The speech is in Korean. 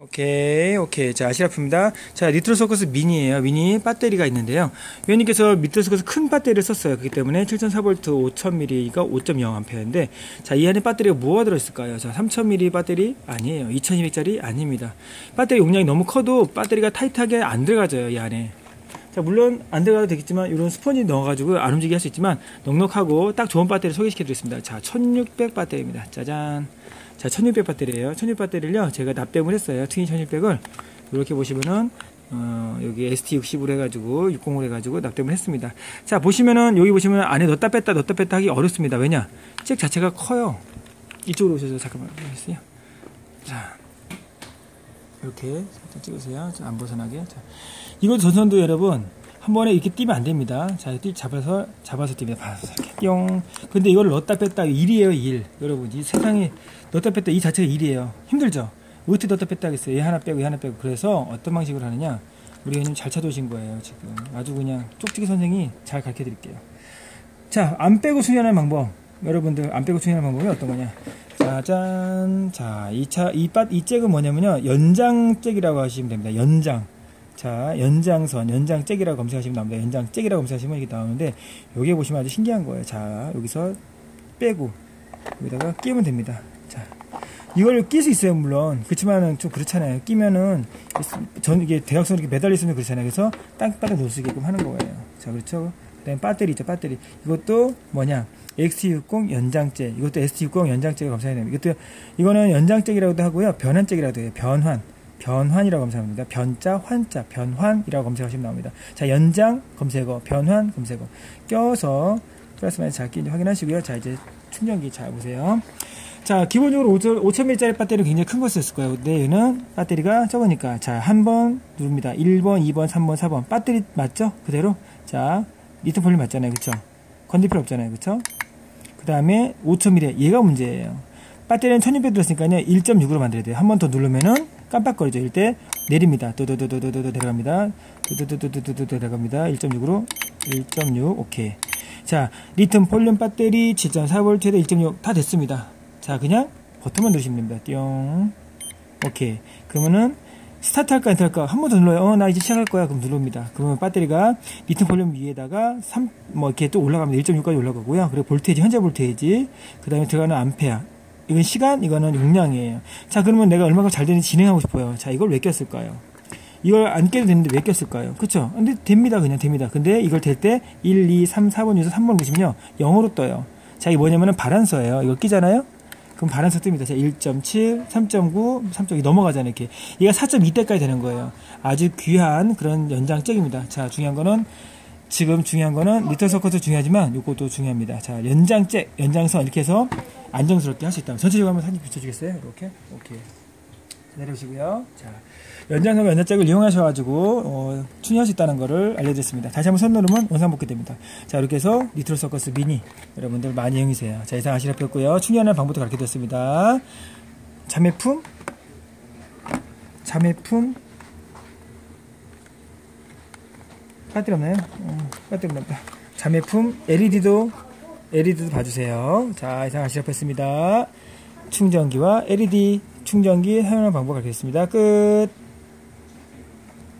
오케이. 자, 아시라프입니다. 자, 니트로서커스 미니예요. 미니 배터리가 있는데요. 위원님께서 니트로서커스 큰 배터리를 썼어요. 그렇기 때문에 7004V 5000mAh가 5.0A인데, 자, 이 안에 배터리가 뭐가 들어있을까요? 자, 3000mAh 배터리 아니에요. 2200짜리 아닙니다. 배터리 용량이 너무 커도 배터리가 타이트하게 안 들어가져요, 이 안에. 자, 물론 안 들어가도 되겠지만 이런 스펀지 넣어가지고 안 움직이게 할 수 있지만 넉넉하고 딱 좋은 배터리 소개시켜드리겠습니다. 자, 1600 배터리입니다. 짜잔. 자, 1600 배터리예요. 1600 배터리를요, 제가 납땜을 했어요. 트윈 1600을 이렇게 보시면은 여기 ST60으로 해가지고 60으로 해가지고 납땜을 했습니다. 자, 보시면은 여기 보시면 안에 넣었다 뺐다 하기 어렵습니다. 왜냐? 잭 자체가 커요. 이쪽으로 오셔서 잠깐만 보겠어요. 자, 이렇게 살짝 찍으세요. 자, 안 벗어나게. 자, 이거 전선도 여러분 한 번에 이렇게 띄면 안 됩니다. 자, 잡아서 띄면 이렇게 뿅. 근데 이걸 넣었다 뺐다 일이에요, 일. 여러분, 이 세상에 넣었다 뺐다 이 자체가 일이에요. 힘들죠? 어떻게 넣었다 뺐다 하겠어요? 얘 하나 빼고 얘 하나 빼고. 그래서 어떤 방식으로 하느냐, 우리 형님 잘 찾아오신 거예요. 지금 아주 그냥 쪽지기 선생이 잘 가르쳐 드릴게요. 자, 안 빼고 충전하는 방법. 여러분들 안 빼고 충전하는 방법이 어떤 거냐. 짜잔. 자, 이 잭은 뭐냐면요, 연장잭이라고 하시면 됩니다. 연장. 자, 연장잭이라고 검색하시면 나옵니다. 연장잭이라고 검색하시면 이렇게 나오는데, 여기 보시면 아주 신기한 거예요. 자, 여기서 빼고 여기다가 끼우면 됩니다. 자, 이걸 낄 수 있어요, 물론. 그렇지만은 좀 그렇잖아요. 끼면은 이게 대각선으로 이렇게 매달려 있으면 그렇잖아요. 그래서 땅바닥에 놓을 수 있게끔 하는 거예요. 자, 그렇죠. 그다음에 배터리 있죠, 배터리. 이것도 뭐냐, XT60 연장잭. 이것도 ST60 연장잭을 검색해야 됩니다. 이거는 연장잭이라고도 하고요, 변환잭이라고도 해요. 변환이라고 검색합니다. 변자, 환자, 변환이라고 검색하시면 나옵니다. 자, 연장 검색어, 변환 검색어 껴서 플러스 마이너스 잘 끼는지 확인하시고요. 자, 이제 충전기 잘 보세요. 자, 기본적으로 5000mAh짜리 배터리 굉장히 큰 거 썼을 거예요. 근데 얘는 배터리가 적으니까, 자, 한 번 누릅니다. 1번, 2번, 3번, 4번. 배터리 맞죠? 그대로. 자, 리튬 폴리 맞잖아요. 그쵸? 건들 필요 없잖아요. 그쵸? 그 다음에 5000mAh. 얘가 문제예요. 배터리는 1600 들었으니까요, 1.6으로 만들어야 돼요. 한 번 더 누르면은 깜빡거리죠. 이럴 때 내립니다. 도도도도도도 내려갑니다. 도도도도도도 내려갑니다. 1.6으로 1.6. 오케이. 자, 리튬 폴륨 배터리 7.4V에 1.6 다 됐습니다. 자, 그냥 버튼만 누르시면 됩니다. 띠용. 오케이. 그러면은 스타트 할까 엔터 할까 한 번 더 눌러요. 나 이제 시작할 거야. 그럼 누릅니다. 그러면 배터리가 리튬 폴륨 위에다가 이렇게 또 올라갑니다. 1.6까지 올라가고요. 그리고 볼테이지, 현재 볼테이지, 그 다음에 들어가는 암페어. 이건 시간, 이거는 용량이에요. 자, 그러면 내가 얼마나 잘 되는지 진행하고 싶어요. 자, 이걸 왜 꼈을까요? 이걸 안 껴도 되는데 왜 꼈을까요? 그쵸? 근데 됩니다. 그냥 됩니다. 근데 이걸 댈 때 1, 2, 3, 4번 중에서 3번 보시면요, 0으로 떠요. 자, 이게 뭐냐면은 발환서예요. 이거 끼잖아요? 그럼 발환서 뜹니다. 자, 1.7, 3.9, 3.2 넘어가잖아요. 이렇게. 얘가 4.2대까지 되는 거예요. 아주 귀한 그런 연장잭입니다. 자, 중요한 거는 리터서커도 중요하지만 요것도 중요합니다. 자, 연장잭, 연장선 이렇게 해서 안정스럽게 할 수 있다. 전체적으로 한번 사진 비춰주겠어요? 이렇게. 오케이. 내려오시고요. 자, 연장선, 연장잭을 이용하셔가지고 충전할 수 있다는 거를 알려드렸습니다. 다시 한번 손 누르면 원상복귀 됩니다. 자, 이렇게 해서 니트로서커스 미니 여러분들 많이 이용하세요. 자, 이상 아시라프였고요. 충전하는 방법도 가르쳐드렸습니다. 자매품 배터리 없나요? 배터리 없다. 자매품 LED도 봐주세요. 자, 이상 아시라프였습니다. 충전기와 LED 충전기 사용하는 방법 가르쳤습니다. 끝.